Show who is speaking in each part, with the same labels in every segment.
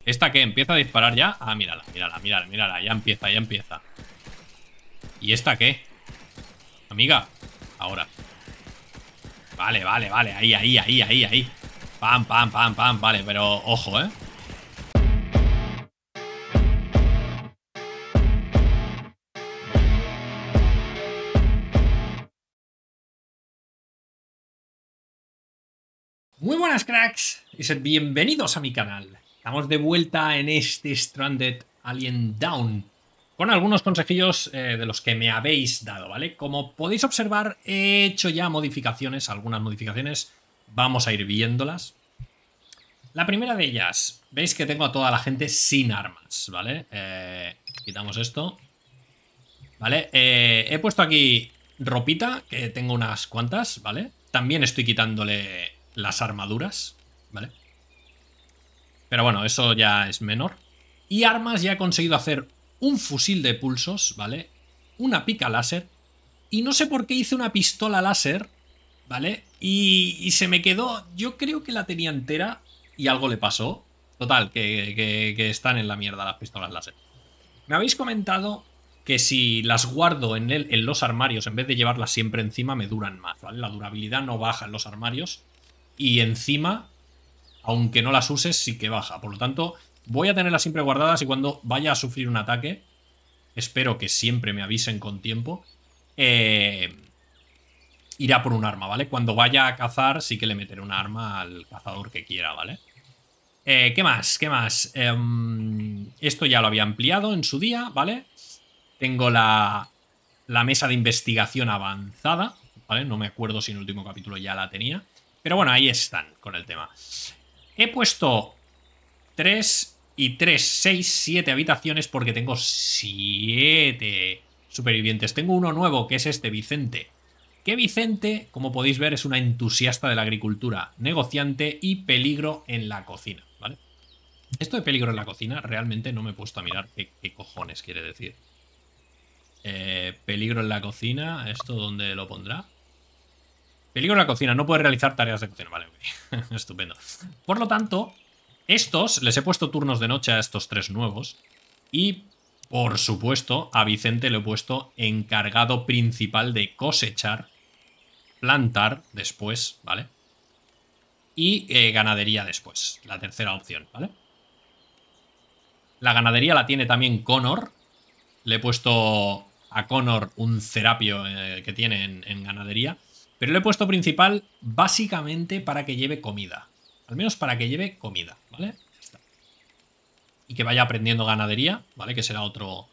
Speaker 1: ¿Esta qué? ¿Empieza a disparar ya? Ah, mírala, mírala, mírala, mírala. Ya empieza, ya empieza. ¿Y esta qué? Amiga. Ahora. Vale, vale, vale. Ahí, ahí, ahí, ahí, ahí. Pam, pam, pam, pam. Vale, pero ojo, ¿eh? Muy buenas, cracks, y sed bienvenidos a mi canal. Estamos de vuelta en este Stranded Alien Dawn con algunos consejillos de los que me habéis dado, ¿vale? Como podéis observar, he hecho ya modificaciones, algunas modificaciones. Vamos a ir viéndolas. La primera de ellas, veis que tengo a toda la gente sin armas, ¿vale? Quitamos esto. Vale, he puesto aquí ropita, que tengo unas cuantas, ¿vale? También estoy quitándole las armaduras, ¿vale? Pero bueno, eso ya es menor. Y armas, ya he conseguido hacer un fusil de pulsos, ¿vale? Una pica láser. Y no sé por qué hice una pistola láser, ¿vale? Y se me quedó... Yo creo que la tenía entera y algo le pasó. Total, que están en la mierda las pistolas láser. Me habéis comentado que si las guardo en los armarios, en vez de llevarlas siempre encima, me duran más, ¿vale? La durabilidad no baja en los armarios. Y encima, aunque no las uses, sí que baja. Por lo tanto, voy a tenerlas siempre guardadas y cuando vaya a sufrir un ataque, espero que siempre me avisen con tiempo, irá por un arma, ¿vale? Cuando vaya a cazar, sí que le meteré un arma al cazador que quiera, ¿vale? ¿Qué más? ¿Qué más? Esto ya lo había ampliado en su día, ¿vale? Tengo la mesa de investigación avanzada, ¿vale? No me acuerdo si en el último capítulo ya la tenía. Pero bueno, ahí están con el tema. He puesto 3 y 3, 6, 7 habitaciones porque tengo 7 supervivientes. Tengo uno nuevo, que es este, Vicente. Que Vicente, como podéis ver, es una entusiasta de la agricultura, negociante y peligro en la cocina, ¿vale? Esto de peligro en la cocina realmente no me he puesto a mirar qué cojones quiere decir. Peligro en la cocina, ¿esto dónde lo pondrá? Peligro en la cocina, no puede realizar tareas de cocina. Vale, estupendo. Por lo tanto, estos, les he puesto turnos de noche a estos 3 nuevos. Y, por supuesto, a Vicente le he puesto encargado principal de cosechar, plantar después, ¿vale? Y ganadería después, la tercera opción, ¿vale? La ganadería la tiene también Connor. Le he puesto a Connor un cerapio que tiene en ganadería. Pero le he puesto principal básicamente para que lleve comida. Al menos para que lleve comida, ¿vale? Está. Y que vaya aprendiendo ganadería, ¿vale? Que será otro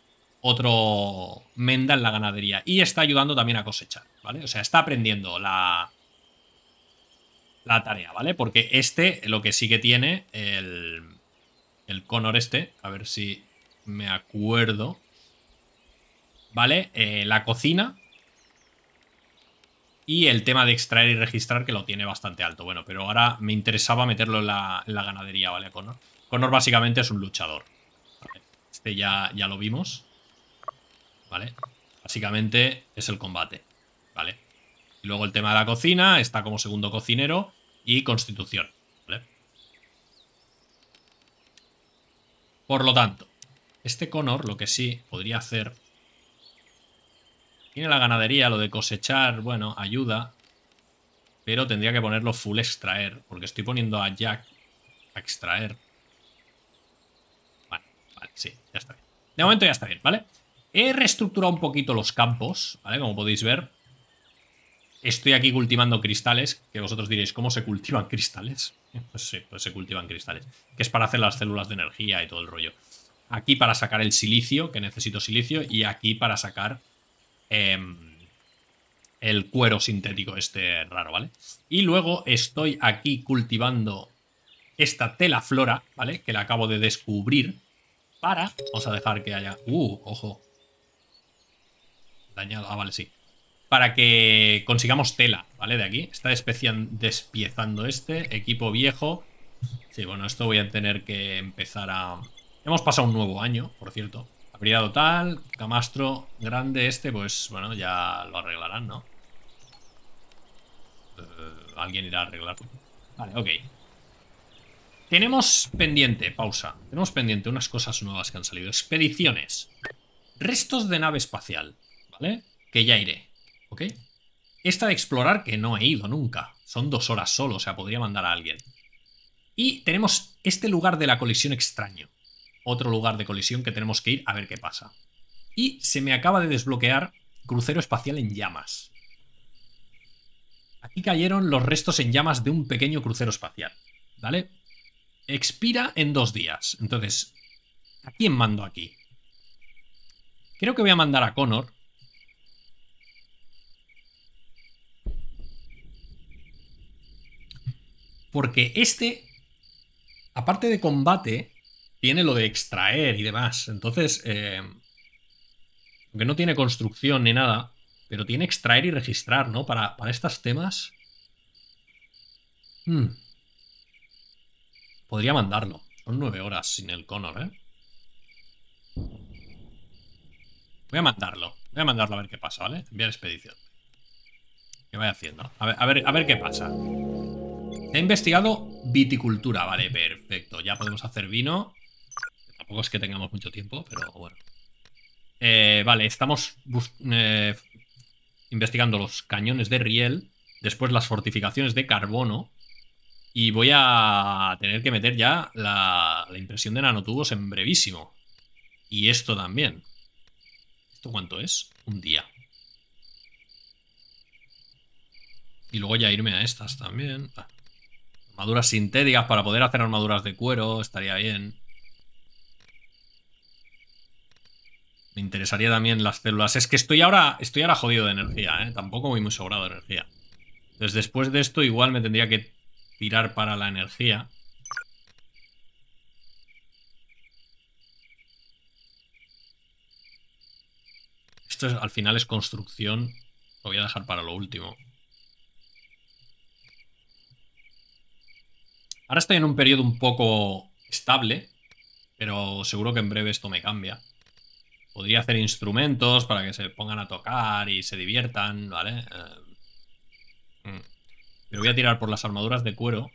Speaker 1: menda en la ganadería. Y está ayudando también a cosechar, ¿vale? O sea, está aprendiendo la tarea, ¿vale? Porque este, lo que sí que tiene, el Connor este, a ver si me acuerdo, ¿vale? La cocina y el tema de extraer y registrar, que lo tiene bastante alto. Bueno, pero ahora me interesaba meterlo en la ganadería, ¿vale? Connor. Connor básicamente es un luchador, ¿vale? Este ya lo vimos, ¿vale? Básicamente es el combate, ¿vale? Y luego el tema de la cocina, está como segundo cocinero y constitución, ¿vale? Por lo tanto, este Connor lo que sí podría hacer... Tiene la ganadería, lo de cosechar, bueno, ayuda. Pero tendría que ponerlo full extraer, porque estoy poniendo a Jack a extraer. Vale, vale, sí, ya está bien. De momento ya está bien, ¿vale? He reestructurado un poquito los campos, ¿vale? Como podéis ver. Estoy aquí cultivando cristales, que vosotros diréis, ¿cómo se cultivan cristales? Pues sí, pues se cultivan cristales. Que es para hacer las células de energía y todo el rollo. Aquí para sacar el silicio, que necesito silicio, y aquí para sacar el cuero sintético este raro, ¿vale? Y luego estoy aquí cultivando esta telaflora, ¿vale? Que la acabo de descubrir para... Vamos a dejar que haya... ojo. Dañado. Ah, vale, sí. Para que consigamos tela, ¿vale? De aquí. Está despiezando este. Equipo viejo. Sí, bueno, esto voy a tener que empezar a... Hemos pasado un nuevo año, por cierto. Habilidad total, camastro grande este, pues bueno, ya lo arreglarán, ¿no? Alguien irá a arreglar. Vale, ok. Tenemos pendiente, pausa. Tenemos pendiente unas cosas nuevas que han salido. Expediciones. Restos de nave espacial, ¿vale? Que ya iré, ¿ok? Esta de explorar que no he ido nunca. Son 2 horas solo, o sea, podría mandar a alguien. Y tenemos este lugar de la colisión extraño. Otro lugar de colisión que tenemos que ir a ver qué pasa. Y se me acaba de desbloquear crucero espacial en llamas. Aquí cayeron los restos en llamas de un pequeño crucero espacial, ¿vale? Expira en 2 días. Entonces, ¿a quién mando aquí? Creo que voy a mandar a Connor. Porque este, aparte de combate, tiene lo de extraer y demás. Entonces, aunque no tiene construcción ni nada, pero tiene extraer y registrar, ¿no? Para estos temas. Podría mandarlo. Son 9 horas sin el Connor, ¿eh? Voy a mandarlo. Voy a mandarlo a ver qué pasa, ¿vale? Enviar expedición. Que vaya haciendo. A ver qué pasa. Se ha investigado viticultura. Vale, perfecto. Ya podemos hacer vino. Tampoco es que tengamos mucho tiempo, pero bueno. Vale, estamos investigando los cañones de riel. Después las fortificaciones de carbono. Y voy a tener que meter ya la impresión de nanotubos en brevísimo. Y esto también. ¿Esto cuánto es? Un día. Y luego ya irme a estas también. Armaduras sintéticas para poder hacer armaduras de cuero. Estaría bien. Me interesaría también las células. Es que estoy ahora jodido de energía, ¿eh? Tampoco voy muy sobrado de energía. Entonces después de esto igual me tendría que tirar para la energía. Esto al final es construcción. Lo voy a dejar para lo último. Ahora estoy en un periodo un poco estable, pero seguro que en breve esto me cambia. Podría hacer instrumentos para que se pongan a tocar y se diviertan, ¿vale? Pero voy a tirar por las armaduras de cuero.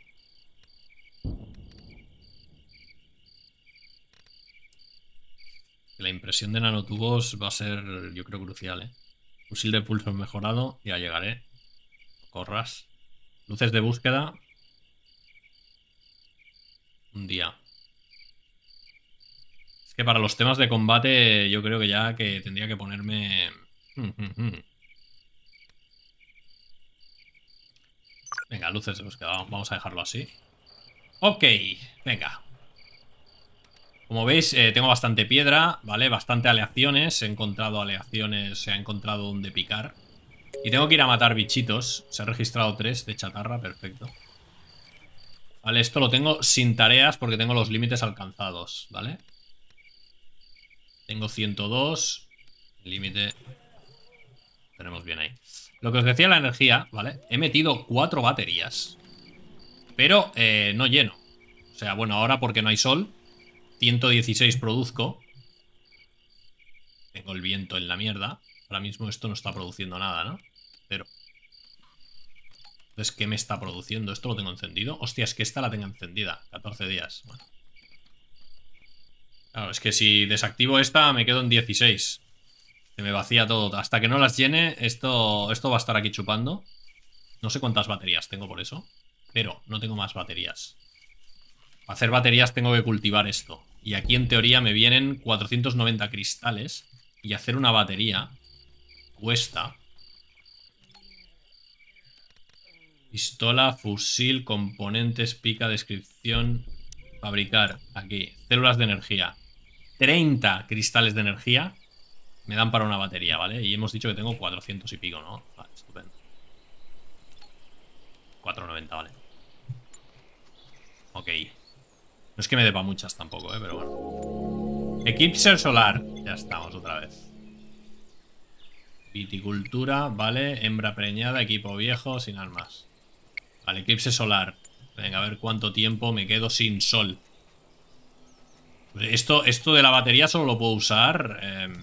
Speaker 1: La impresión de nanotubos va a ser, yo creo, crucial, ¿eh? Fusil de pulso mejorado, ya llegaré. Corras. Luces de búsqueda. Un día. Es que para los temas de combate yo creo que ya que tendría que ponerme... Venga, luces de búsqueda. Vamos a dejarlo así. Ok, venga. Como veis, tengo bastante piedra, ¿vale? Bastante aleaciones. He encontrado aleaciones, se ha encontrado donde picar. Y tengo que ir a matar bichitos. Se ha registrado 3 de chatarra, perfecto. Vale, esto lo tengo sin tareas porque tengo los límites alcanzados, ¿vale? Tengo 102. Límite. Tenemos bien ahí. Lo que os decía la energía, ¿vale? He metido 4 baterías. Pero no lleno. O sea, bueno, ahora porque no hay sol. 116 produzco. Tengo el viento en la mierda. Ahora mismo esto no está produciendo nada, ¿no? Cero. Entonces, ¿qué me está produciendo? ¿Esto lo tengo encendido? Hostia, es que esta la tengo encendida. 14 días. Bueno. Claro, es que si desactivo esta me quedo en 16. Se me vacía todo. Hasta que no las llene, esto va a estar aquí chupando. No sé cuántas baterías tengo por eso. Pero no tengo más baterías. Para hacer baterías tengo que cultivar esto. Y aquí en teoría me vienen 490 cristales. Y hacer una batería cuesta... Pistola, fusil, componentes, pica, descripción... Fabricar, aquí, células de energía. 30 cristales de energía me dan para una batería, ¿vale? Y hemos dicho que tengo 400 y pico, ¿no? Vale, estupendo. 490, vale. Ok. No es que me dé para muchas tampoco, pero bueno. Eclipse solar. Ya estamos otra vez. Viticultura, vale. Hembra preñada, equipo viejo, sin armas. Vale, eclipse solar. Venga, a ver cuánto tiempo me quedo sin sol. Esto de la batería solo lo puedo usar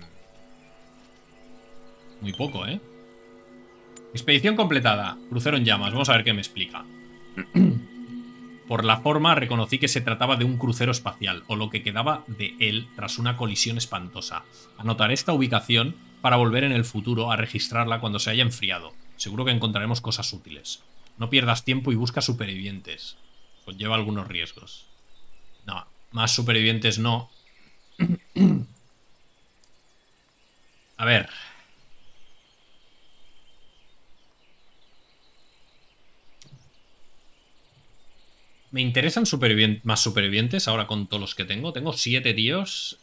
Speaker 1: muy poco, ¿eh? Expedición completada. Crucero en llamas. Vamos a ver qué me explica. Por la forma reconocí que se trataba de un crucero espacial, o lo que quedaba de él tras una colisión espantosa. Anotaré esta ubicación para volver en el futuro a registrarla cuando se haya enfriado. Seguro que encontraremos cosas útiles. No pierdas tiempo y busca supervivientes. Conlleva algunos riesgos. No, más supervivientes no. A ver. Me interesan más supervivientes ahora con todos los que tengo. Tengo 7 tíos.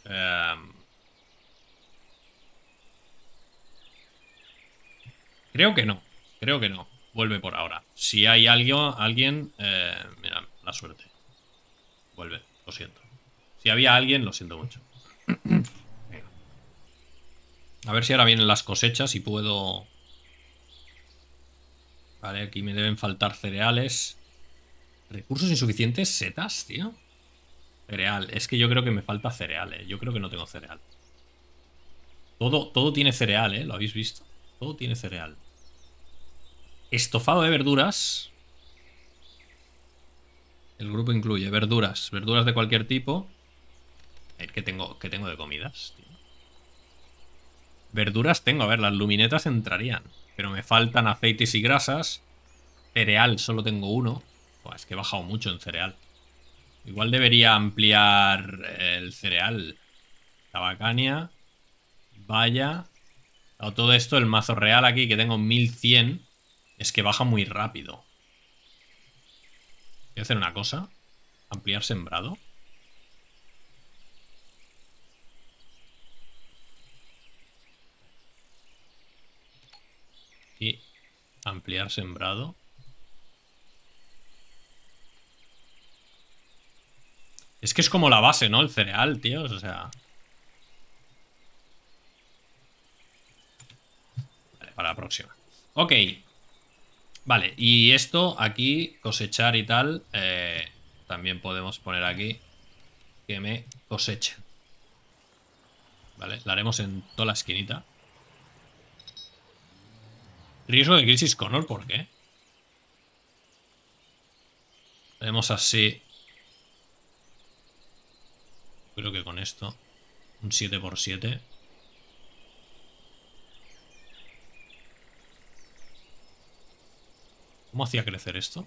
Speaker 1: Creo que no. Creo que no. Vuelve por ahora. Si hay alguien... mira, la suerte. Vuelve. Lo siento. Si había alguien, lo siento mucho. A ver si ahora vienen las cosechas y puedo... Vale, aquí me deben faltar cereales. Recursos insuficientes, setas, tío. Cereal. Es que yo creo que me falta cereal, Yo creo que no tengo cereal. Todo tiene cereal, ¿Lo habéis visto? Todo tiene cereal. Estofado de verduras. El grupo incluye verduras. Verduras de cualquier tipo. A ver, ¿qué tengo de comidas, tío? Verduras tengo. A ver, las luminetas entrarían. Pero me faltan aceites y grasas. Cereal solo tengo uno. Buah, es que he bajado mucho en cereal. Igual debería ampliar el cereal. Tabacania. Vaya. Todo esto, el mazo real aquí, que tengo 1100. Es que baja muy rápido. Voy a hacer una cosa. Ampliar sembrado. Y ampliar sembrado. Es que es como la base, ¿no? El cereal, tío. O sea... Vale, para la próxima. Ok. Vale, y esto aquí, cosechar y tal, también podemos poner aquí que me cosechen. Vale, la haremos en toda la esquinita. Riesgo de crisis Connor, ¿por qué? Haremos así. Creo que con esto. Un 7×7. ¿Cómo hacía crecer esto?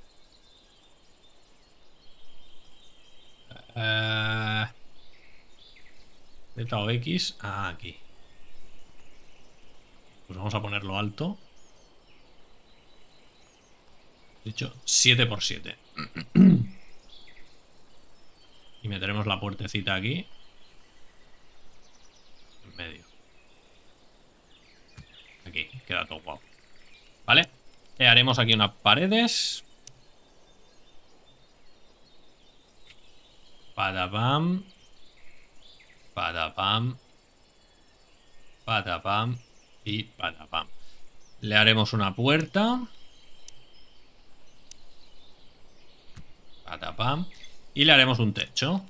Speaker 1: Z o X. Ah, aquí. Pues vamos a ponerlo alto. De hecho, 7×7. Y meteremos la puertecita aquí. En medio. Aquí, queda todo guapo. Vale. Haremos aquí unas paredes. Padapam. Padapam. Padapam. Y padapam. Le haremos una puerta. Patapam. Y le haremos un techo.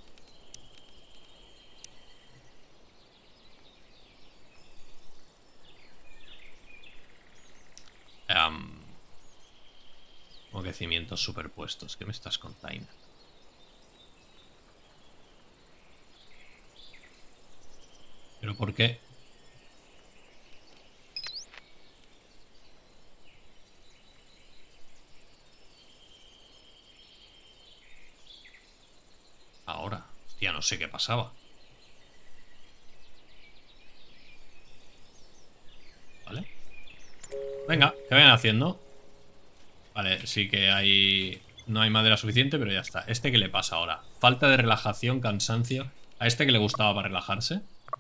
Speaker 1: Como que cimientos superpuestos. ¿Qué me estás contando? ¿Pero por qué? Ahora. Hostia, no sé qué pasaba. Vale. Venga, que vayan haciendo. Vale, sí que hay... No hay madera suficiente, pero ya está. ¿Este qué le pasa ahora? Falta de relajación, cansancio. ¿A este que le gustaba para relajarse?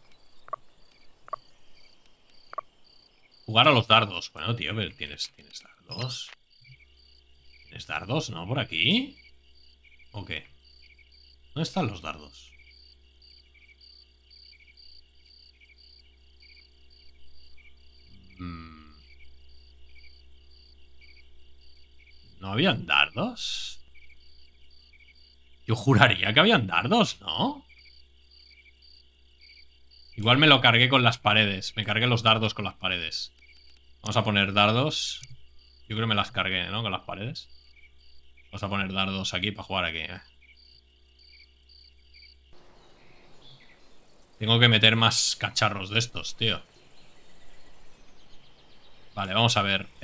Speaker 1: Jugar a los dardos. Bueno, tío, pero tienes dardos. ¿Tienes dardos, no? ¿Por aquí? ¿O qué? ¿Dónde están los dardos? ¿No habían dardos? Yo juraría que habían dardos, ¿no? Igual me lo cargué con las paredes. Me cargué los dardos con las paredes. Vamos a poner dardos. Yo creo que me las cargué, ¿no? Con las paredes. Vamos a poner dardos aquí para jugar aquí. Tengo que meter más cacharros de estos, tío. Vale, vamos a ver.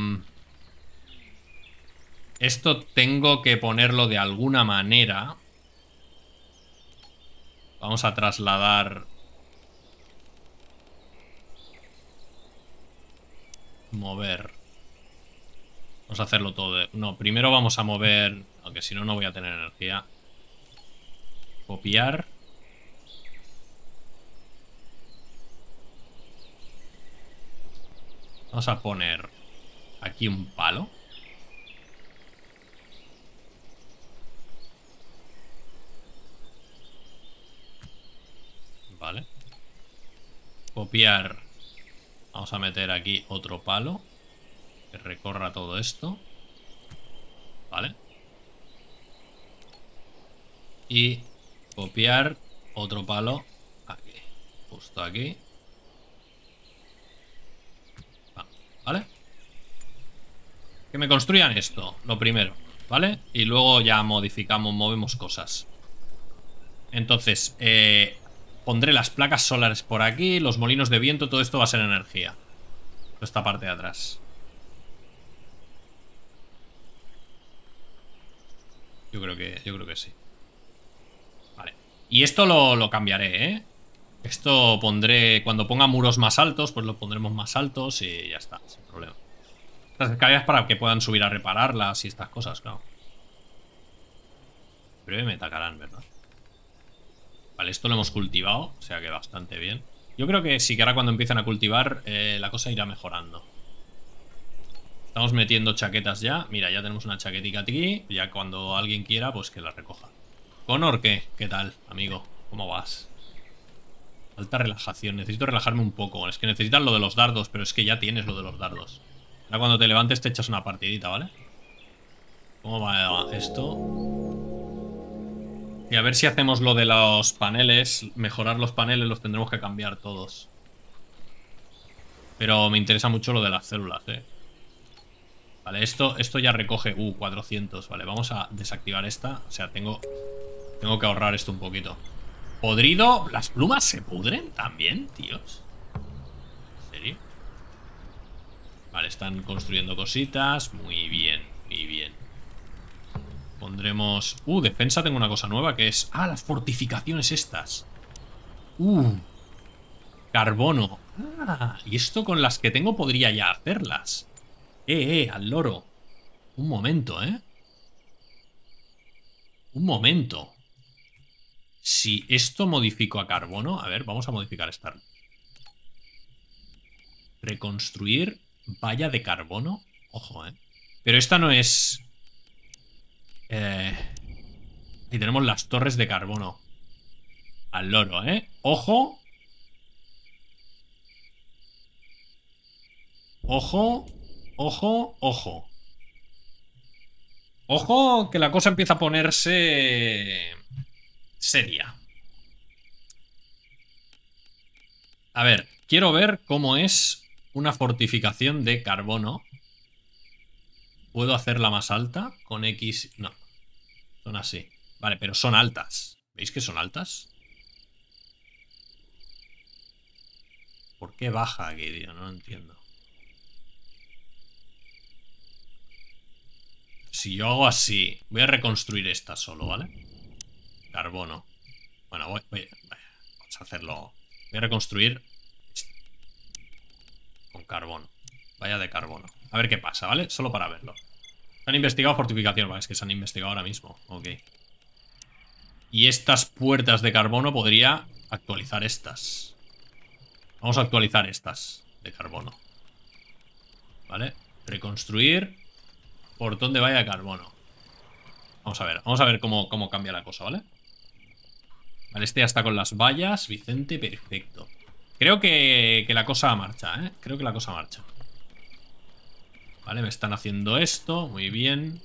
Speaker 1: Esto tengo que ponerlo de alguna manera. Vamos a trasladar... Mover. Vamos a hacerlo todo de... No, primero vamos a mover... Aunque si no, no voy a tener energía. Copiar. Vamos a poner aquí un palo. Vale. Copiar. Vamos a meter aquí otro palo que recorra todo esto. Vale. Y copiar otro palo aquí. Justo aquí. ¿Vale? Que me construyan esto, lo primero, ¿vale? Y luego ya modificamos, movemos cosas. Entonces, pondré las placas solares por aquí, los molinos de viento, todo esto va a ser energía. Esta parte de atrás. Yo creo que sí. Vale. Y esto lo cambiaré, ¿eh? Esto pondré... Cuando ponga muros más altos, pues lo pondremos más altos y ya está, sin problema. Estas escaleras para que puedan subir a repararlas y estas cosas, claro. Breve me atacarán, ¿verdad? Vale, esto lo hemos cultivado, o sea que bastante bien. Yo creo que sí que ahora cuando empiezan a cultivar la cosa irá mejorando. Estamos metiendo chaquetas ya. Mira, ya tenemos una chaquetica aquí. Ya cuando alguien quiera, pues que la recoja. Connor, ¿qué? ¿Qué tal, amigo? ¿Cómo vas? Falta relajación. Necesito relajarme un poco. Es que necesitas lo de los dardos, pero es que ya tienes lo de los dardos. Ahora cuando te levantes te echas una partidita, ¿vale? ¿Cómo va esto? Y a ver si hacemos lo de los paneles. Mejorar los paneles los tendremos que cambiar todos. Pero me interesa mucho lo de las células, Vale, esto ya recoge... 400, vale, vamos a desactivar esta. O sea, tengo que ahorrar esto un poquito. Podrido, ¿las plumas se pudren también, tíos? ¿En serio? Vale, están construyendo cositas. Muy bien, muy bien. Pondremos... defensa, tengo una cosa nueva que es... las fortificaciones estas. Carbono. Y esto con las que tengo podría ya hacerlas. Al loro. Un momento, Un momento. Si esto modifico a carbono... A ver, vamos a modificar esta. Reconstruir valla de carbono. Ojo, Pero esta no es... Y tenemos las torres de carbono. Al loro, Ojo. Ojo. Ojo, ojo. Ojo, que la cosa empieza a ponerse... seria. A ver, quiero ver cómo es una fortificación de carbono. ¿Puedo hacerla más alta? Con X... No. Son así. Vale, pero son altas. ¿Veis que son altas? ¿Por qué baja aquí, tío? No lo entiendo. Si yo hago así... Voy a reconstruir esta solo, ¿vale? Carbono. Bueno, vamos a hacerlo... Voy a reconstruir... con carbono. Vaya de carbono. A ver qué pasa, ¿vale? Solo para verlo. Se han investigado fortificaciones. Vale, es que se han investigado ahora mismo. Ok. Y estas puertas de carbono podría actualizar estas. Vamos a actualizar estas de carbono. ¿Vale? Reconstruir... Portón de valla de carbono. Vamos a ver cómo cambia la cosa, ¿vale? Vale, este ya está con las vallas. Vicente, perfecto. Creo que la cosa marcha, Creo que la cosa marcha. Vale, me están haciendo esto. Muy bien.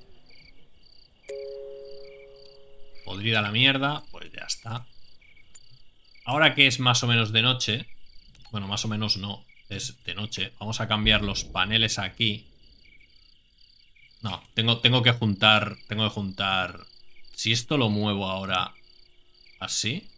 Speaker 1: Podrida la mierda. Pues ya está. Ahora que es más o menos de noche. Bueno, más o menos no. Es de noche. Vamos a cambiar los paneles aquí. No, tengo que juntar. Tengo que juntar. Si esto lo muevo ahora así.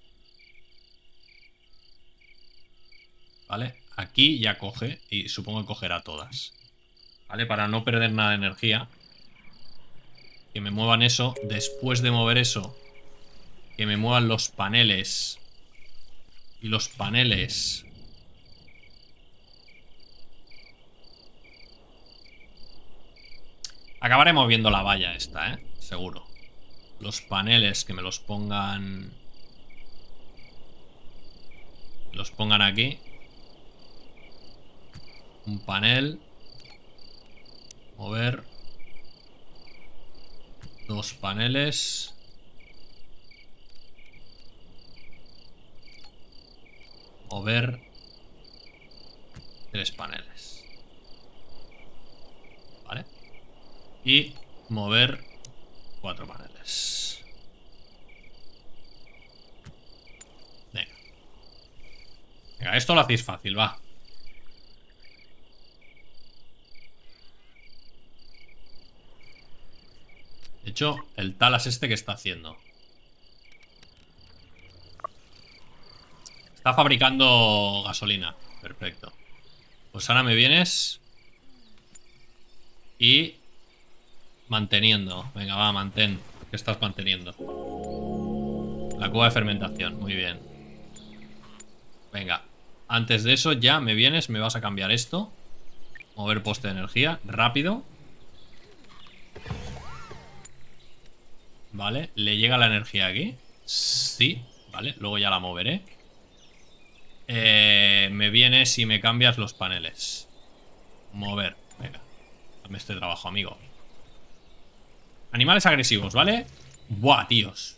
Speaker 1: ¿Vale? Aquí ya coge. Y supongo que cogerá todas. ¿Vale? Para no perder nada de energía. Que me muevan eso. Después de mover eso, que me muevan los paneles. Y los paneles. Acabaré moviendo la valla esta, seguro. Los paneles que me los pongan. Los pongan aquí. Un panel. Mover. Dos paneles. Mover. Tres paneles. Vale. Y mover cuatro paneles. Venga. Venga, esto lo hacéis fácil, va. De hecho, el talas este que está haciendo. Está fabricando gasolina. Perfecto. Pues ahora me vienes. Y manteniendo. Venga, va, mantén. ¿Qué estás manteniendo? La cueva de fermentación. Muy bien. Venga. Antes de eso ya me vienes. Me vas a cambiar esto. Mover poste de energía. Rápido. Vale. ¿Le llega la energía aquí? Sí. Vale. Luego ya la moveré. Me vienes y me cambias los paneles. Mover. Venga. Dame este trabajo, amigo. Animales agresivos, ¿vale? Buah, tíos.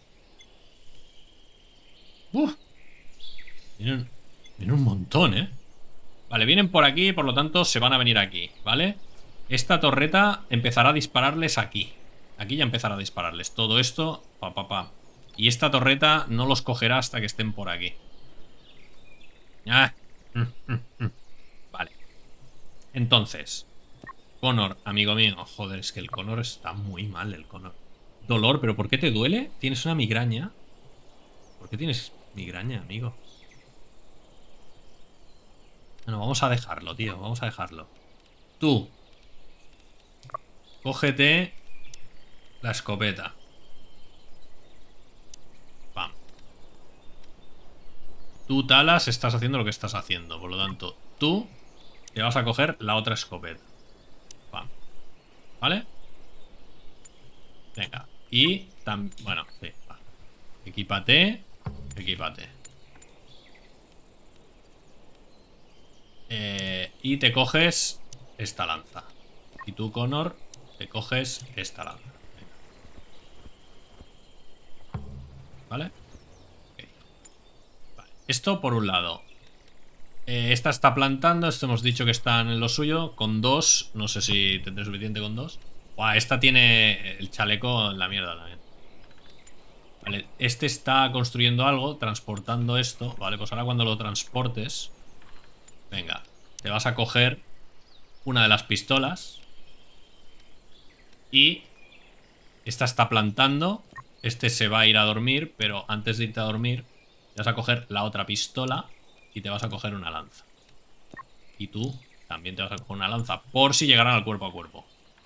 Speaker 1: Vienen un montón, ¿eh? Vale, vienen por aquí, por lo tanto se van a venir aquí, ¿vale? Esta torreta empezará a dispararles aquí. Aquí ya empezará a dispararles. Todo esto, Y esta torreta no los cogerá hasta que estén por aquí. Ah. Vale. Entonces, Connor, amigo mío. Joder, es que el Connor está muy mal, el Connor. Dolor, ¿pero por qué te duele? ¿Tienes una migraña? ¿Por qué tienes migraña, amigo? Bueno, vamos a dejarlo, tío. Vamos a dejarlo. Tú. Cógete la escopeta. Pam. Tú, Talas, estás haciendo lo que estás haciendo. Por lo tanto, tú te vas a coger la otra escopeta. Pam. ¿Vale? Venga. Y también... Bueno, sí. Va. Equípate. Equípate. Y te coges esta lanza. Y tú, Connor, te coges esta lanza. Venga. ¿Vale? Okay. Vale. Esto por un lado. Esta está plantando. Esto hemos dicho que están en lo suyo. Con dos. No sé si tendré suficiente con dos. Buah, esta tiene el chaleco en la mierda también. Vale, este está construyendo algo, transportando esto. Vale, pues ahora cuando lo transportes, venga, te vas a coger una de las pistolas. Y esta está plantando. Este se va a ir a dormir, pero antes de irte a dormir, te vas a coger la otra pistola y te vas a coger una lanza. Y tú también te vas a coger una lanza, por si llegaran al cuerpo a cuerpo.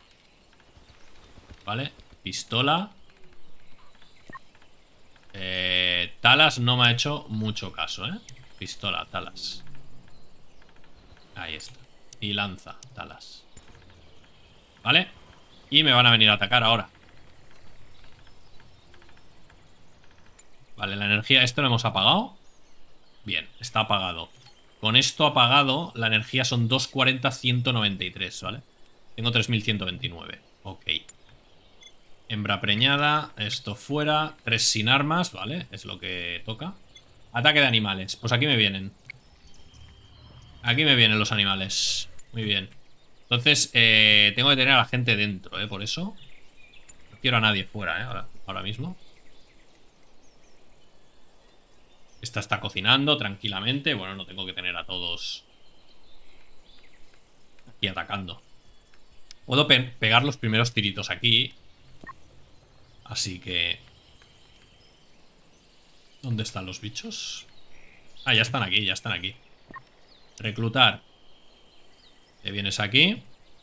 Speaker 1: Vale, pistola. Talas no me ha hecho mucho caso, ¿eh? Pistola, Talas. Ahí está. Y lanza, Talas. ¿Vale? Y me van a venir a atacar ahora. Vale, la energía, esto lo hemos apagado. Bien, está apagado. Con esto apagado, la energía son 240, 193, ¿vale? Tengo 3129. Ok. Hembra preñada, esto fuera. 3 sin armas, ¿vale? Es lo que toca. Ataque de animales, pues aquí me vienen. Aquí me vienen los animales. Muy bien. Entonces, tengo que tener a la gente dentro, por eso. No quiero a nadie fuera, ahora mismo. Esta está cocinando tranquilamente. Bueno, no tengo que tener a todos aquí atacando. Puedo pegar los primeros tiritos aquí. Así que... ¿Dónde están los bichos? Ah, ya están aquí, ya están aquí. Reclutar. Te vienes aquí.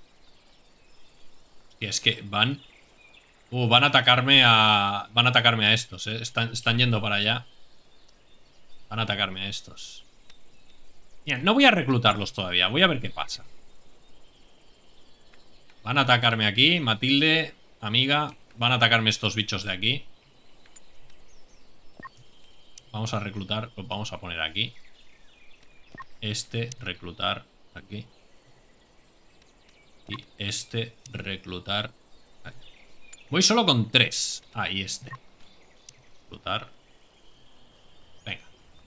Speaker 1: Y es que van... van a atacarme a... Van a atacarme a estos, ¿eh? Están yendo para allá. Van a atacarme a estos. Mira, no voy a reclutarlos todavía. Voy a ver qué pasa. Van a atacarme aquí. Matilde, amiga. Van a atacarme estos bichos de aquí. Vamos a reclutar. Los vamos a poner aquí. Este, reclutar aquí. Y este, reclutar aquí. Voy solo con 3. Ah, y este. Reclutar. Venga.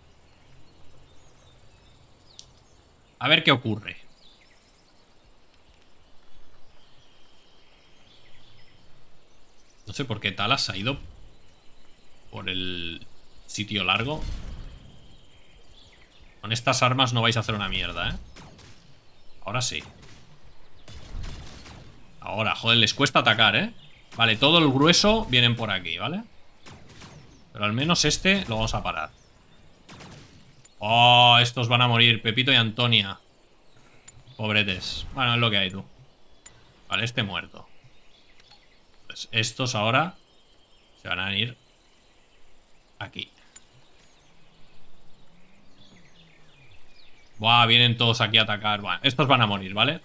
Speaker 1: A ver qué ocurre. No sé por qué Talas ha ido por el sitio largo. Con estas armas no vais a hacer una mierda, ¿eh? Ahora sí. Ahora, joder, les cuesta atacar, ¿eh? Vale, todo el grueso vienen por aquí, ¿vale? Pero al menos este lo vamos a parar. Oh, estos van a morir, Pepito y Antonia. Pobretes. Bueno, es lo que hay, tú. Vale, este muerto. Pues estos ahora se van a ir aquí. Buah, vienen todos aquí a atacar. Bueno, estos van a morir, ¿vale?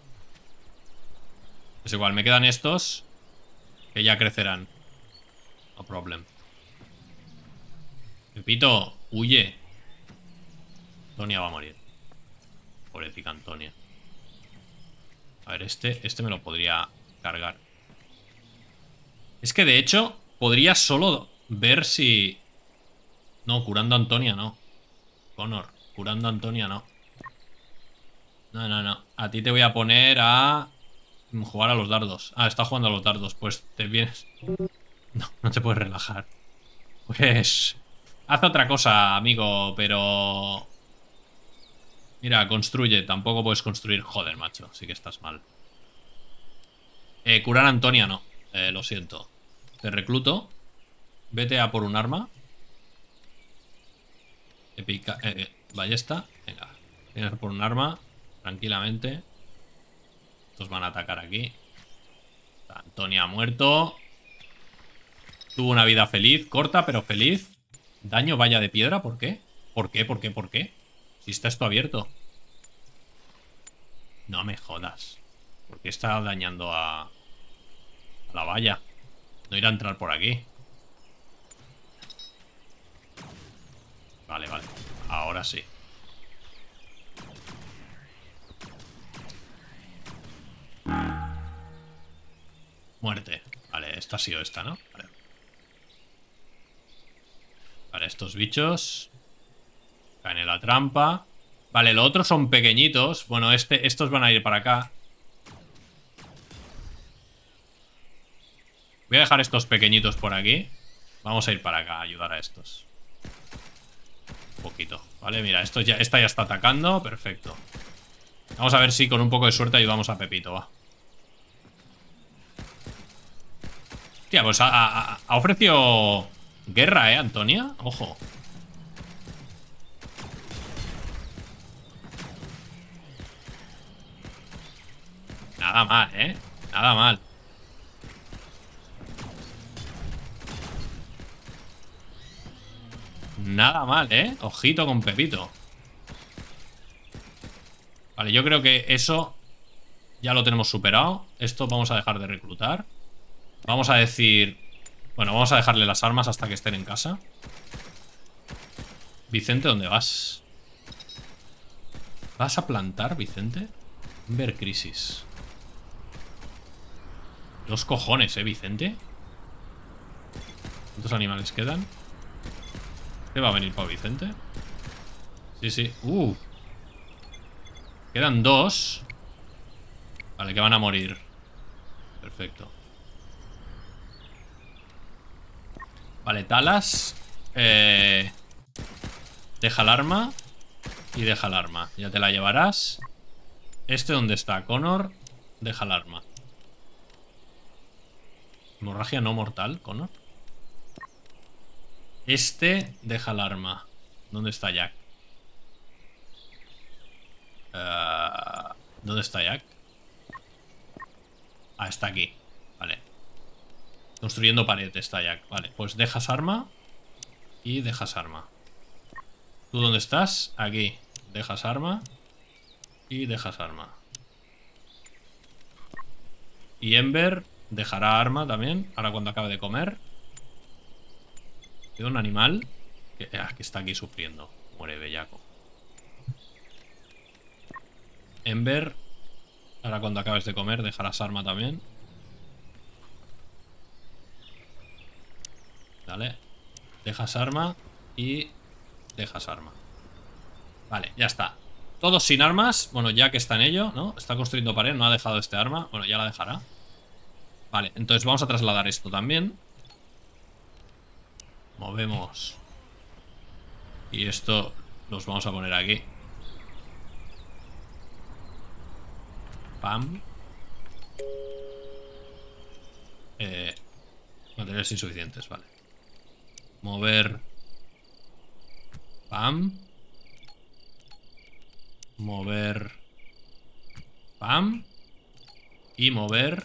Speaker 1: Es igual, me quedan estos que ya crecerán. No problem. Pepito, huye. Antonia va a morir. Pobrecita Antonia. A ver, este me lo podría cargar. Es que de hecho podría solo ver si... No, curando a Antonia no. Connor, curando a Antonia no. No, no, no. A ti te voy a poner a... jugar a los dardos. Ah, está jugando a los dardos. Pues te vienes... No, no te puedes relajar. Pues... haz otra cosa, amigo, pero... Mira, construye. Tampoco puedes construir. Joder, macho. Sí que estás mal. Curar a Antonia no. Lo siento. Te recluto. Vete a por un arma. Épica. Ballesta. Venga. Tienes por un arma. Tranquilamente. Estos van a atacar aquí. Antonia ha muerto. Tuvo una vida feliz. Corta, pero feliz. Daño valla de piedra. ¿Por qué? ¿Por qué? ¿Por qué? ¿Por qué? Si está esto abierto. No me jodas. ¿Por qué está dañando a la valla? No irá a entrar por aquí. Vale, vale. Ahora sí. Muerte. Vale, esta ha sido esta, ¿no? Vale. Vale, estos bichos caen en la trampa. Vale, los otros son pequeñitos. Bueno, estos van a ir para acá. Voy a dejar estos pequeñitos por aquí. Vamos a ir para acá a ayudar a estos. Un poquito. Vale, mira, esta ya está atacando. Perfecto. Vamos a ver si con un poco de suerte ayudamos a Pepito, va. Tía, pues ha ofrecido guerra, Antonia. Ojo. Nada mal, Nada mal. Nada mal, Ojito con Pepito. Vale, yo creo que eso ya lo tenemos superado. Esto vamos a dejar de reclutar. Vamos a decir... Bueno, vamos a dejarle las armas hasta que estén en casa. Vicente, ¿dónde vas? ¿Vas a plantar, Vicente? Ver crisis. Los cojones, Vicente. ¿Cuántos animales quedan? ¿Qué va a venir para Vicente? Sí, sí. Quedan 2. Vale, que van a morir. Perfecto. Vale, Talas. Deja el arma. Y deja el arma. Ya te la llevarás. ¿Dónde está? Connor. Deja el arma. Hemorragia no mortal, Connor. Este deja el arma. ¿Dónde está Jack? ¿Dónde está Jack? Ah, está aquí. Vale. Construyendo pared está Jack. Vale, pues dejas arma. Y dejas arma. ¿Tú dónde estás? Aquí. Dejas arma. Y dejas arma. Y Ember dejará arma también. Ahora cuando acabe de comer. Queda un animal que está aquí sufriendo. Muere bellaco. Ember, ahora cuando acabes de comer dejarás arma también. Vale. Dejas arma y dejas arma. Vale, ya está. Todos sin armas. Bueno, ya que está en ello, ¿no? Está construyendo pared, no ha dejado este arma. Bueno, ya la dejará. Vale, entonces vamos a trasladar esto también. Movemos. Y esto los vamos a poner aquí. Pam. Materiales insuficientes, vale. Mover. Pam. Mover. Pam. Y mover.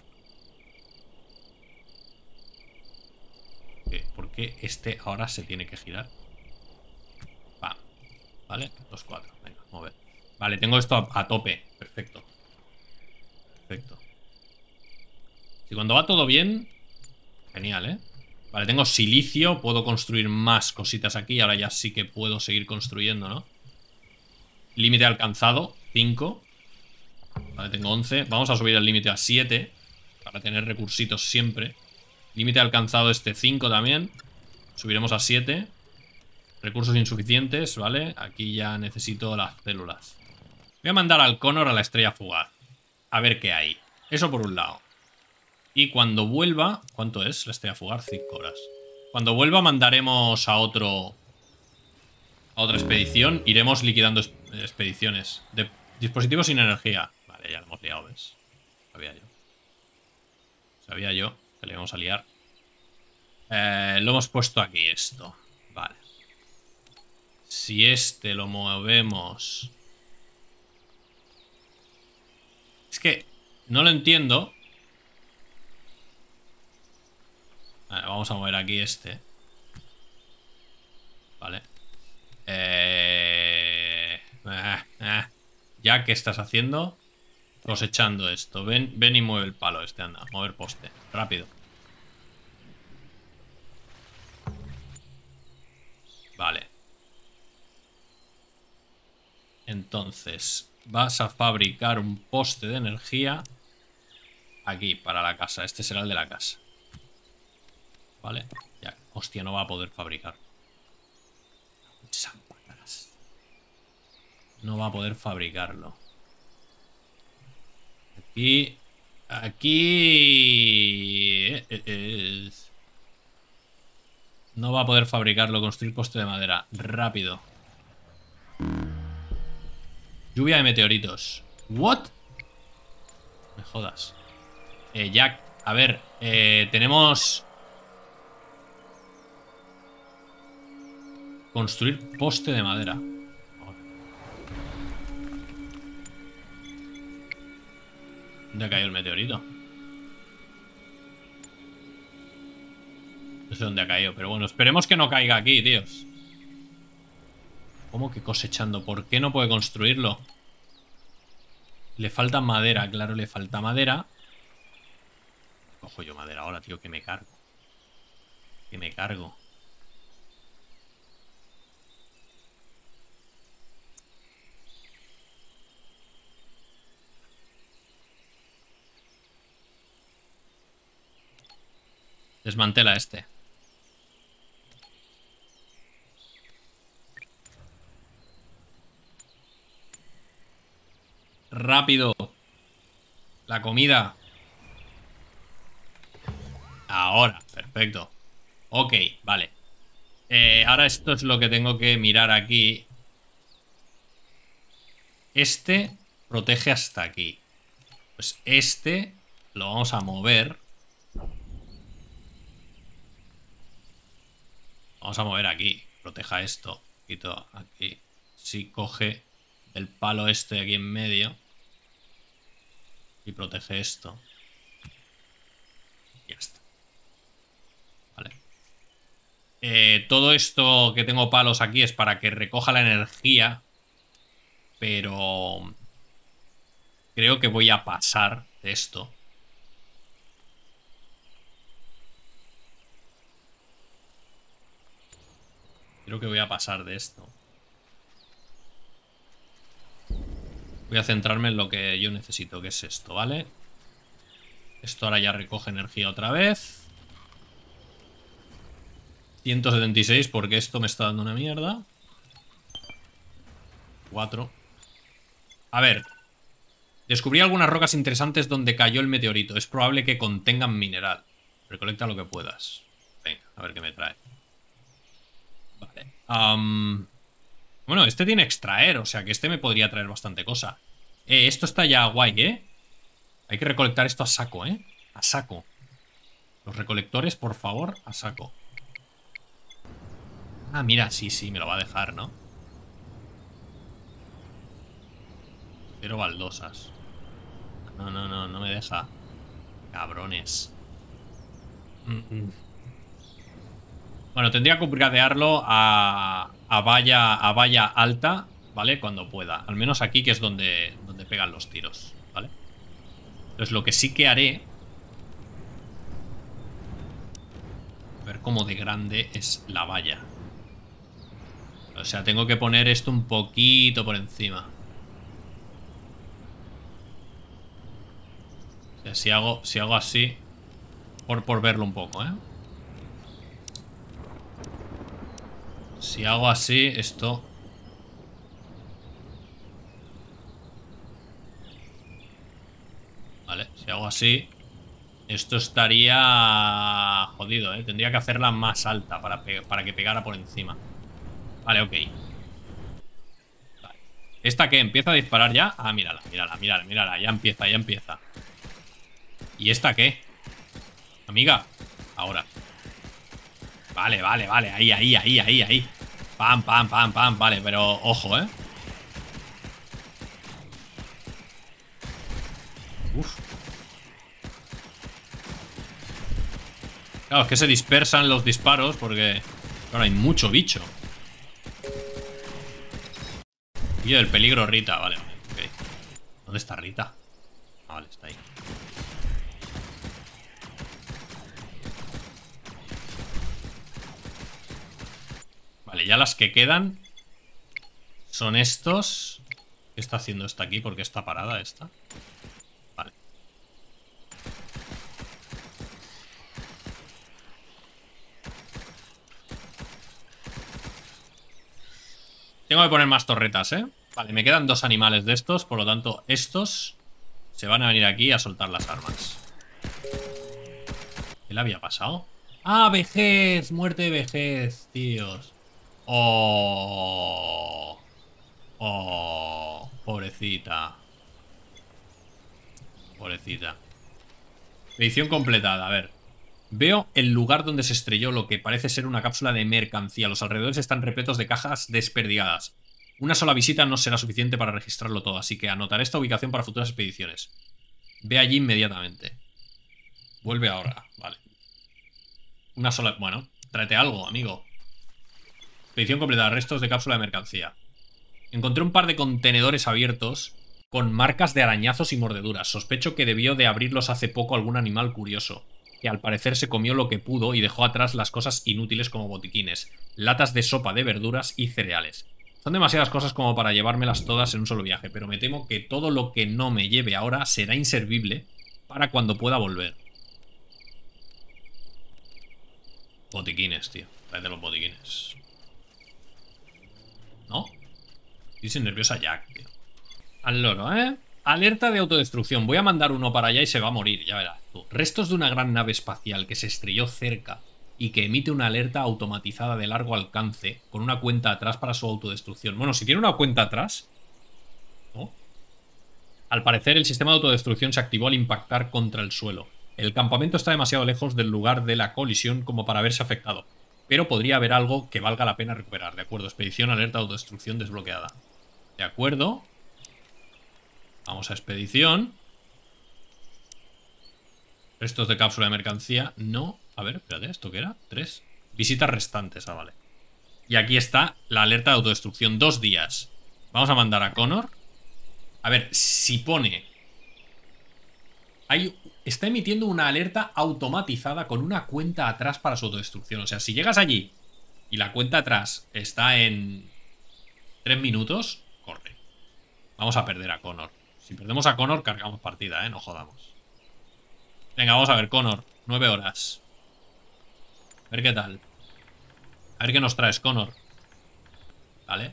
Speaker 1: ¿Por qué este ahora se tiene que girar? Pam. Vale, 2, 4. Venga, mover. Vale, tengo esto a tope. Perfecto. Perfecto. Si cuando va todo bien... Genial, ¿eh? Vale, tengo silicio. Puedo construir más cositas aquí. Ahora ya sí que puedo seguir construyendo, ¿no? Límite alcanzado, 5. Vale, tengo 11. Vamos a subir el límite a 7 para tener recursitos siempre. Límite alcanzado 5 también. Subiremos a 7. Recursos insuficientes, ¿vale? Aquí ya necesito las células. Voy a mandar al Connor a la estrella fugaz. A ver qué hay. Eso por un lado. Y cuando vuelva... ¿Cuánto es la estrella fugaz? 5 horas. Cuando vuelva mandaremos a otra expedición. Iremos liquidando expediciones. De dispositivos sin energía. Vale, ya lo hemos liado, ¿ves? Sabía yo que le íbamos a liar. Lo hemos puesto aquí esto. Vale. Si este lo movemos... Es que no lo entiendo. Vale, vamos a mover aquí este. Vale. Ya, ¿qué estás haciendo? Cosechando esto. Ven y mueve el palo este, anda. Mover poste. Rápido. Vale. Entonces, vas a fabricar un poste de energía aquí, para la casa. Este será el de la casa. Vale. Ya. Hostia, no va a poder fabricar. No va a poder fabricarlo. Aquí... No va a poder fabricarlo. Construir poste de madera. Rápido. Lluvia de meteoritos. ¿What? Me jodas. Jack, a ver, tenemos... Construir poste de madera. ¿Dónde ha caído el meteorito? No sé dónde ha caído, pero bueno, esperemos que no caiga aquí, tíos. ¿Cómo que cosechando? ¿Por qué no puede construirlo? Le falta madera, claro, le falta madera. Cojo yo madera ahora, tío, que me cargo. Que me cargo. Desmantela este. Rápido. La comida. Ahora, perfecto. Ok, vale. Ahora esto es lo que tengo que mirar aquí. Este protege hasta aquí. Pues este lo vamos a mover. Vamos a mover aquí. Proteja esto. Quito aquí. Si coge el palo este aquí en medio. Y protege esto. Ya está. Vale. Todo esto que tengo palos aquí es para que recoja la energía. Pero creo que voy a pasar de esto. Creo que voy a pasar de esto. Voy a centrarme en lo que yo necesito, que es esto, ¿vale? Esto ahora ya recoge energía otra vez. 176 porque esto me está dando una mierda. 4. A ver. Descubrí algunas rocas interesantes donde cayó el meteorito. Es probable que contengan mineral. Recolecta lo que puedas. Venga, a ver qué me trae. Vale. Bueno, este tiene extraer, o sea que este me podría traer bastante cosa. Esto está ya guay, ¿eh? Hay que recolectar esto a saco, ¿eh? A saco. Los recolectores, por favor, a saco. Ah, mira, sí, me lo va a dejar, ¿no? 0 baldosas. No me deja. Cabrones. Bueno, tendría que upgradearlo a valla alta, ¿vale? Cuando pueda. Al menos aquí, que es donde pegan los tiros, ¿vale? Entonces lo que sí que haré... A ver cómo de grande es la valla. O sea, tengo que poner esto un poquito por encima. O sea, si hago así... Por verlo un poco, ¿eh? Si hago así, esto... Vale, si hago así... Esto estaría... jodido, ¿eh? Tendría que hacerla más alta para que pegara por encima. Vale, ok. Vale. ¿Esta qué? ¿Empieza a disparar ya? Ah, mírala. Ya empieza. ¿Y esta qué? Amiga. Ahora. Vale. Ahí. Pam. Vale, pero ojo, ¿eh? Uf. Claro, es que se dispersan los disparos porque... Claro, hay mucho bicho. Y el peligro Rita, vale. Okay. ¿Dónde está Rita? Ah, vale, está ahí. Vale, ya las que quedan son estos. ¿Qué está haciendo esta aquí? ¿Por qué está parada esta? Vale. Tengo que poner más torretas, ¿eh? Vale, me quedan 2 animales de estos. Por lo tanto, estos se van a venir aquí a soltar las armas. ¿Qué le había pasado? ¡Ah, vejez! Muerte de vejez, tíos. Oh, pobrecita. Edición completada, a ver. Veo el lugar donde se estrelló lo que parece ser una cápsula de mercancía. Los alrededores están repletos de cajas desperdigadas. Una sola visita no será suficiente para registrarlo todo, así que anotaré esta ubicación para futuras expediciones. Ve allí inmediatamente. Vuelve ahora, vale. Una sola... Bueno, tráete algo, amigo. Expedición completada, restos de cápsula de mercancía. Encontré un par de contenedores abiertos con marcas de arañazos y mordeduras. Sospecho que debió de abrirlos hace poco algún animal curioso, que al parecer se comió lo que pudo y dejó atrás las cosas inútiles como botiquines, latas de sopa de verduras y cereales. Son demasiadas cosas como para llevármelas todas en un solo viaje, pero me temo que todo lo que no me lleve ahora será inservible para cuando pueda volver. Botiquines, tío. Tráete los botiquines. ¿No? Estoy nerviosa Jack, tío. Al loro, ¿eh? Alerta de autodestrucción. Voy a mandar uno para allá y se va a morir, ya verás tú. Restos de una gran nave espacial que se estrelló cerca y que emite una alerta automatizada de largo alcance con una cuenta atrás para su autodestrucción. Bueno, si tiene una cuenta atrás... ¿no? Al parecer el sistema de autodestrucción se activó al impactar contra el suelo. El campamento está demasiado lejos del lugar de la colisión como para verse afectado. pero podría haber algo que valga la pena recuperar. De acuerdo, expedición, alerta, autodestrucción desbloqueada. De acuerdo. Vamos a expedición. Restos de cápsula de mercancía. No. A ver, espérate, ¿esto qué era? 3. Visitas restantes, vale. Y aquí está la alerta de autodestrucción. 2 días. Vamos a mandar a Connor. A ver, si pone... está emitiendo una alerta automatizada con una cuenta atrás para su autodestrucción. O sea, si llegas allí y la cuenta atrás está en 3 minutos, corre. Vamos a perder a Connor. Si perdemos a Connor, cargamos partida, no jodamos. Venga, vamos a ver, Connor. 9 horas. A ver qué tal. A ver qué nos traes, Connor. Vale.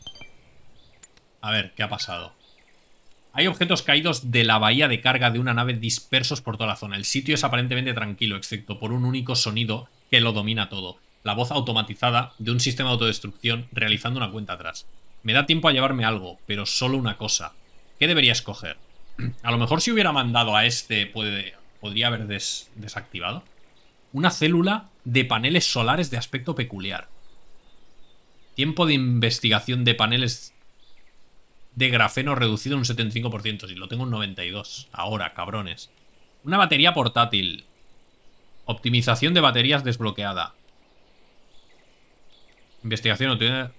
Speaker 1: A ver, ¿qué ha pasado? Hay objetos caídos de la bahía de carga de una nave dispersos por toda la zona. El sitio es aparentemente tranquilo, excepto por un único sonido que lo domina todo. La voz automatizada de un sistema de autodestrucción realizando una cuenta atrás. Me da tiempo a llevarme algo, pero solo una cosa. ¿Qué debería escoger? A lo mejor si hubiera mandado a este podría haber desactivado. Una célula de paneles solares de aspecto peculiar. Tiempo de investigación de paneles de grafeno reducido en un 75%. Si lo tengo un 92%. Ahora, cabrones. Una batería portátil. Optimización de baterías desbloqueada. Investigación obtenida.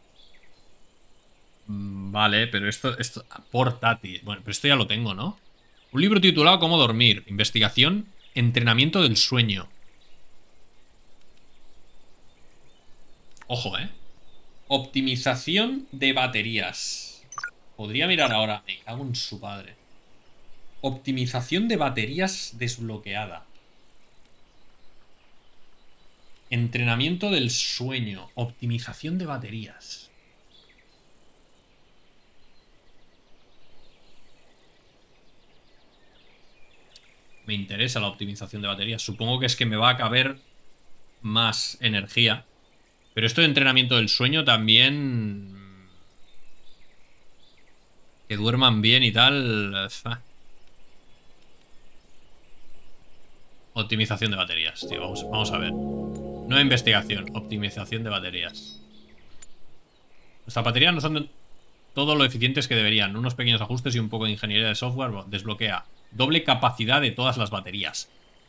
Speaker 1: Vale, pero esto... Portátil. Bueno, pero esto ya lo tengo, ¿no? Un libro titulado Cómo dormir. Investigación. Entrenamiento del sueño. Ojo, Optimización de baterías. Podría mirar ahora. Me cago en su padre. Optimización de baterías desbloqueada. Entrenamiento del sueño. Optimización de baterías. Me interesa la optimización de baterías. Supongo que es que me va a caber más energía. Pero esto de entrenamiento del sueño también... Que duerman bien y tal... Optimización de baterías, tío. Vamos a ver. Nueva investigación. Optimización de baterías. Nuestras baterías no son todo lo eficientes que deberían. Unos pequeños ajustes y un poco de ingeniería de software desbloquea. Doble capacidad de todas las baterías.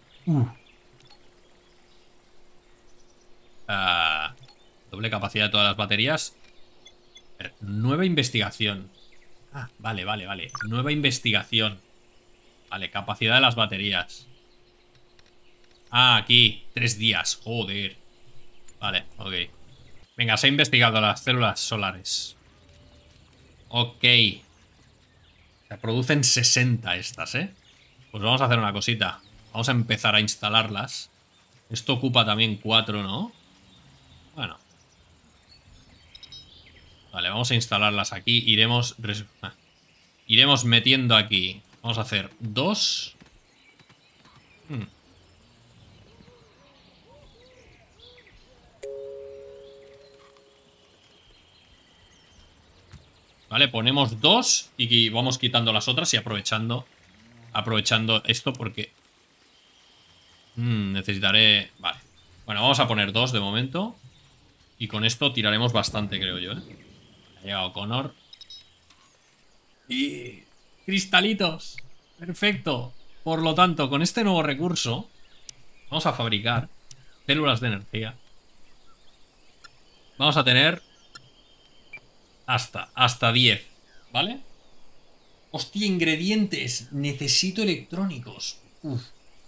Speaker 1: Doble capacidad de todas las baterías. Nueva investigación. Vale. Nueva investigación. Vale, capacidad de las baterías. Aquí, 3 días, joder. Vale, ok. Venga, se ha investigado las células solares. Ok. Se producen 60 estas, Pues vamos a hacer una cosita. Vamos a empezar a instalarlas. Esto ocupa también 4, ¿no? Bueno. Vale, vamos a instalarlas aquí. Iremos metiendo aquí. Vamos a hacer 2. Vale, ponemos 2 y vamos quitando las otras y aprovechando esto porque necesitaré... Vale. Bueno, vamos a poner 2 de momento. Y con esto tiraremos bastante, creo yo, Ha llegado Connor. Y... cristalitos. Perfecto. Por lo tanto, con este nuevo recurso vamos a fabricar células de energía. Vamos a tener hasta 10, ¿vale? Hostia, ingredientes. Necesito electrónicos. Uf.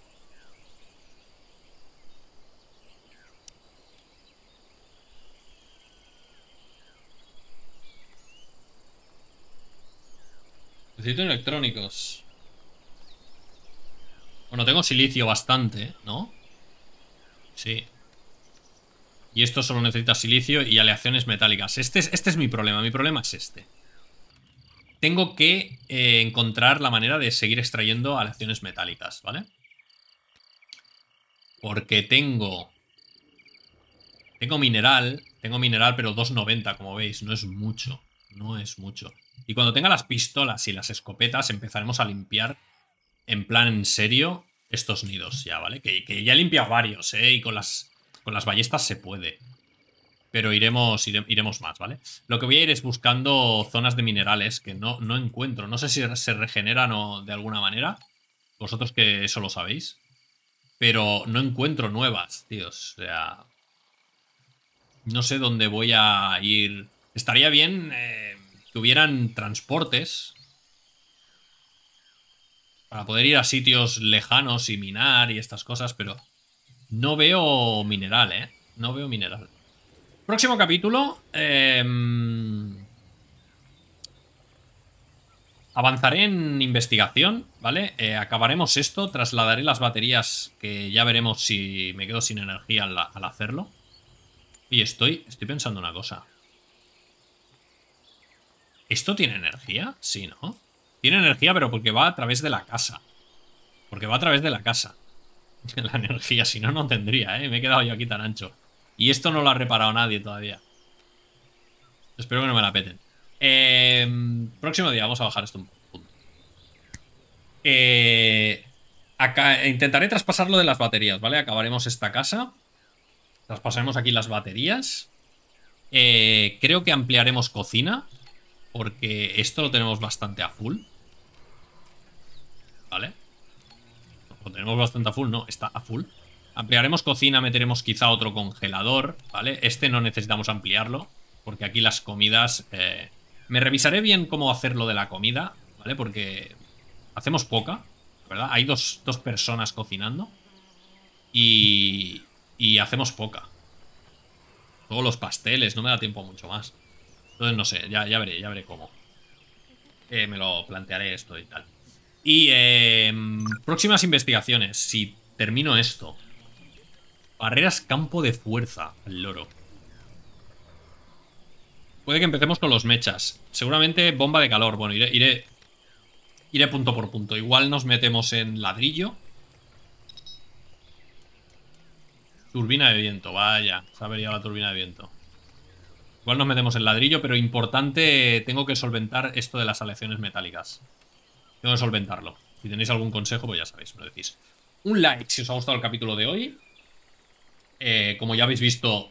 Speaker 1: Necesito electrónicos. Bueno, tengo silicio bastante, ¿no? Sí. Y esto solo necesita silicio y aleaciones metálicas. Este es mi problema. Mi problema es este. Tengo que encontrar la manera de seguir extrayendo aleaciones metálicas, ¿vale? Porque tengo mineral, pero 290, como veis. No es mucho. No es mucho. Y cuando tenga las pistolas y las escopetas, empezaremos a limpiar en plan en serio estos nidos ya, ¿vale? Que ya he limpiado varios, Y con las Con las ballestas se puede. Pero iremos más, ¿vale? Lo que voy a ir es buscando zonas de minerales que no encuentro. No sé si se regeneran o de alguna manera. Vosotros que eso lo sabéis. Pero no encuentro nuevas, tíos. O sea... No sé dónde voy a ir. Estaría bien que hubieran transportes para poder ir a sitios lejanos y minar y estas cosas, pero no veo mineral, ¿eh? No veo mineral. Próximo capítulo. Avanzaré en investigación, ¿vale? Acabaremos esto, trasladaré las baterías, que ya veremos si me quedo sin energía al hacerlo. Y estoy pensando una cosa. ¿Esto tiene energía? Sí, ¿no? Tiene energía, pero porque va a través de la casa. Porque va a través de la casa. La energía, si no, no tendría, ¿eh? Me he quedado yo aquí tan ancho. Y esto no lo ha reparado nadie todavía. Espero que no me la peten. Próximo día, vamos a bajar esto un punto. Acá, intentaré traspasar lo de las baterías, ¿vale? Acabaremos esta casa. Traspasaremos aquí las baterías. Creo que ampliaremos cocina, porque esto lo tenemos bastante a full. ¿Vale? Lo tenemos bastante a full, no, está a full. Ampliaremos cocina, meteremos quizá otro congelador, ¿vale? Este no necesitamos ampliarlo, porque aquí las comidas... me revisaré bien cómo hacer lo de la comida, ¿vale? Porque hacemos poca, ¿verdad? Hay dos personas cocinando y hacemos poca. Todos los pasteles, no me da tiempo mucho más. Entonces no sé, ya veré cómo. Me lo plantearé esto y tal. Y próximas investigaciones. Si termino esto. Barreras campo de fuerza al loro. Puede que empecemos con los mechas. Seguramente bomba de calor. Bueno, iré punto por punto. Igual nos metemos en ladrillo. Turbina de viento, vaya. Se ha averiado la turbina de viento. Igual nos metemos en ladrillo, pero importante, tengo que solventar esto de las aleaciones metálicas. Tengo que solventarlo. Si tenéis algún consejo, pues ya sabéis, me lo decís. Un like si os ha gustado el capítulo de hoy. Como ya habéis visto,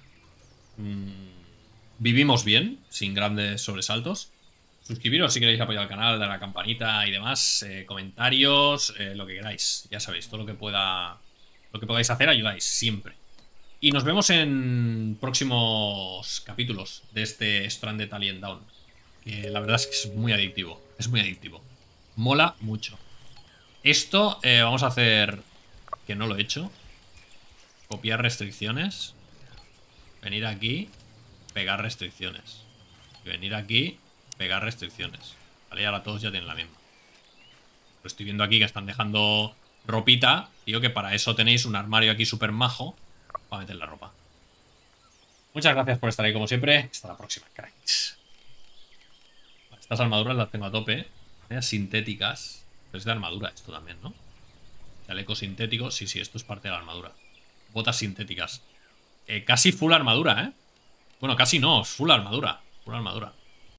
Speaker 1: vivimos bien, sin grandes sobresaltos. Suscribiros si queréis apoyar al canal, dar a la campanita y demás. Comentarios, lo que queráis. Ya sabéis, todo lo que podáis hacer, ayudáis, siempre. Y nos vemos en próximos capítulos de este Stranded Alien Dawn. Que la verdad es que es muy adictivo. Es muy adictivo. Mola mucho. Esto vamos a hacer... Que no lo he hecho. Copiar restricciones. Venir aquí. Pegar restricciones. Y venir aquí. Pegar restricciones. Vale, y ahora todos ya tienen la misma. Lo estoy viendo aquí que están dejando ropita. Digo que para eso tenéis un armario aquí súper majo. Para meter la ropa. Muchas gracias por estar ahí como siempre. Hasta la próxima, cracks. Estas armaduras las tengo a tope. Sintéticas. Pero es de armadura esto también, ¿no? Chaleco sintético. Sí, esto es parte de la armadura. Botas sintéticas. Casi full armadura, ¿eh? Bueno, casi no. Es full armadura. Full armadura.